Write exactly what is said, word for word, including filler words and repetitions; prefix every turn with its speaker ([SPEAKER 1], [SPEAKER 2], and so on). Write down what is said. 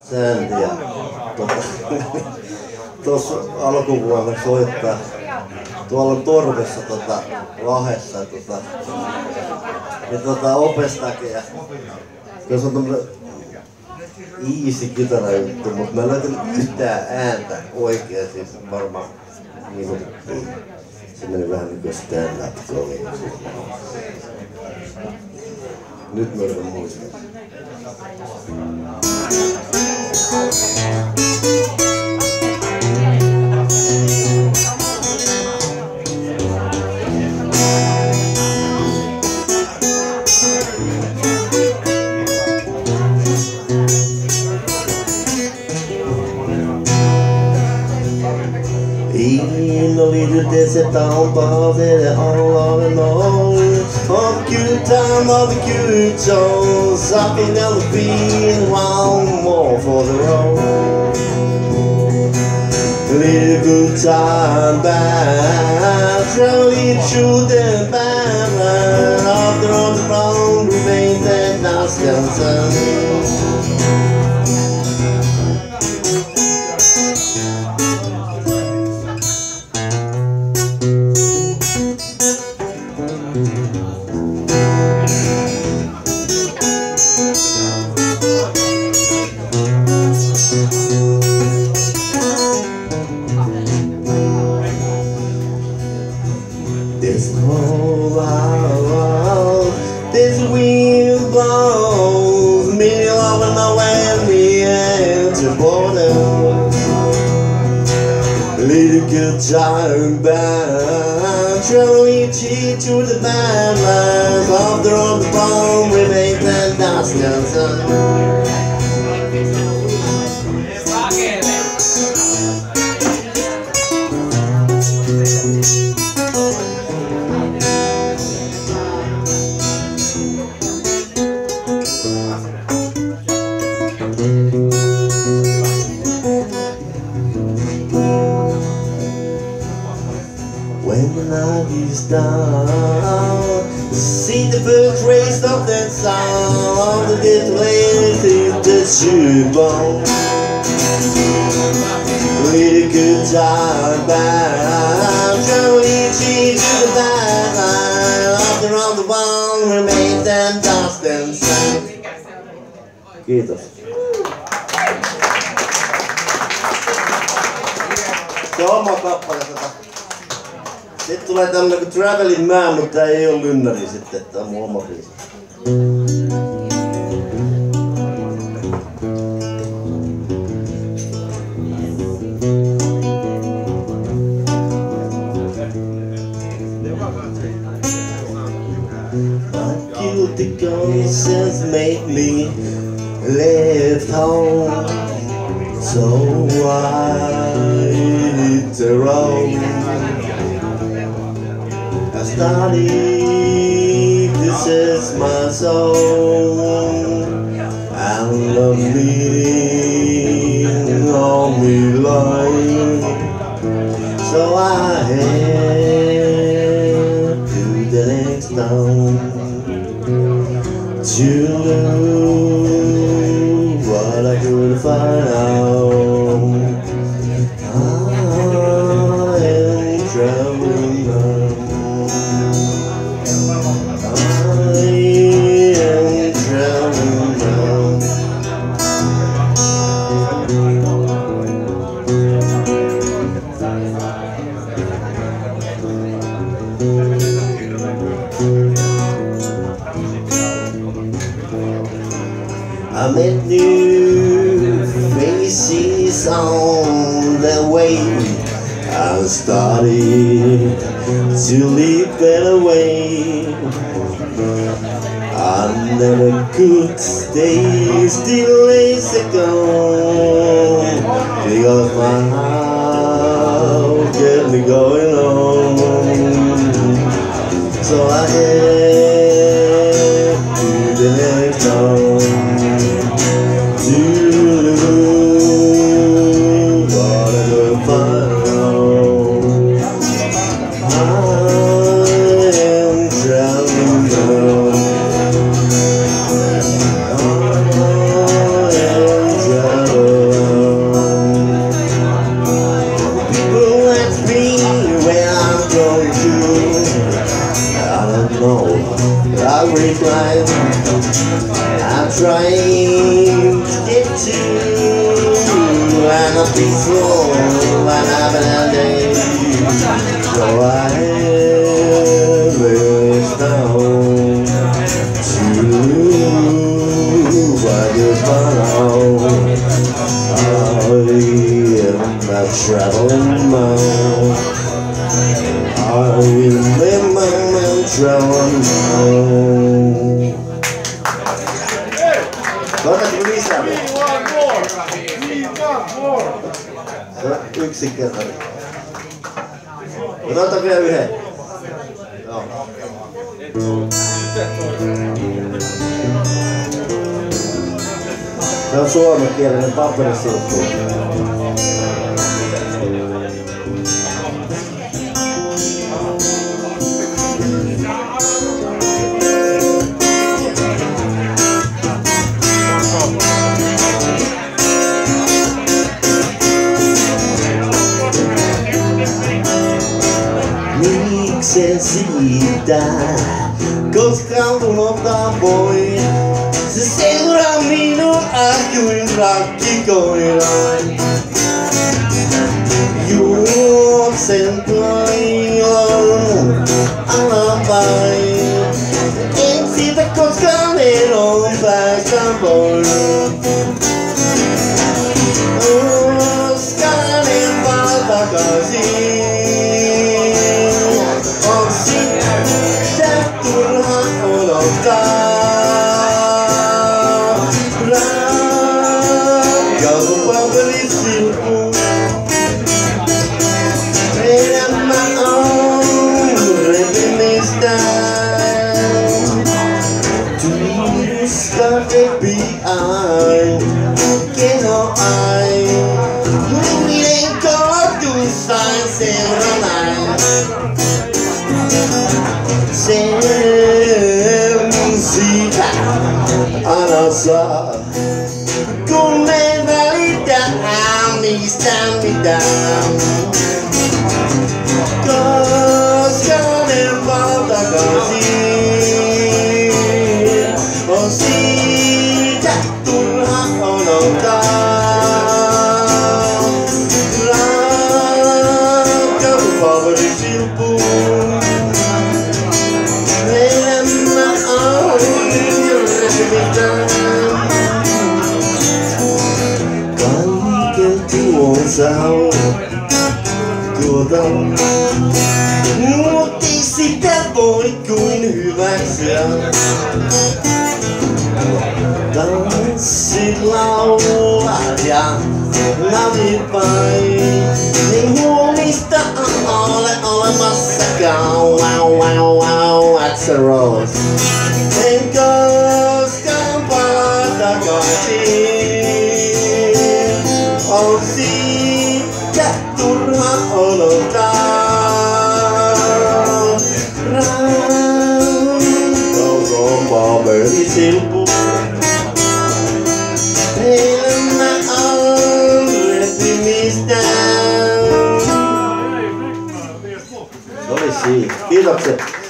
[SPEAKER 1] Sääntiä tuota, tuossa alkuvuonna soittaa. Tuolla on torvessa tota, Lahdessa tota, niin tota, Opestakia. Jos on tommonen easy kitarajuttu, mutta mä en löytänyt yhtään ääntä oikein, siis varmaan minuuttiin. Se meni vähän niinku stand-up comedy. Nyt mä yritän muistaa. In a little desert town, but they're all on and on. Of the cute time of the cute shows, sucking on the beat, one more for the road. A little good time back, traveling through the band, after all the brown remains and dusk and sun. This whole world, this wind blows me over nowhere near to border. Little good time back, traveling cheap to the badlands. After all the bomb remains and dust and sun. When the night is down, see the first rays of that sound of the little lady in the shoebox. Really good time back, traveling cheap to the backline. After all the one remains and dust and sun. Kiitos. Se on oma kappale tota. Sitten tulee tämmönen kuin Travelin Man, mutta tää ei oo lynnäri sitten, tää on mun oma biisi. My guilty conscience made me left home, so I hit the road. I studied, this is my soul, and the meaning of my life. So I head to the next town to know what I could find out. I am traveling now. I met new faces on the way. I started to live better way. I never could stay still days ago, because my heart kept me going on. So I head to the next town. Yeah. too, and a peaceful and happy day. So I wish down to I just follow. I am not traveling now. I am not traveling now. Otatko lisää? Se on yksinkertainen. Otetaan vielä yhden. Joo. Se on suomenkielinen paperisilppu. Miksen siitä, koska unohtaa voi. Se seuraa minua kuin rakkikoiran. Juoksen toivon alapäin. En siitä koskaan eroon päästä voi. Koskaan en palaa takaisin. On sitä turha odottaa. Que no hay miren como tú sabes serenai Sensita Anasa Kun me välitä amista mitään Koska ne vaan takaisin On siitä turha odottaa Rakkaus paperisilppu Elämä on repimistä Kaiken tuonsa on tuota Mut ei sitä voi kuin hyväksyä Tanssit laulaa ja nautit vain Niin huomista ole olemassakaan Wow, wow, wow, that's a rose En koskaan palaa takaisin On siitä turha odottaa Rakkaus on paperisilppu Elämä on repimistä. Se oli siinä. Kiitokset.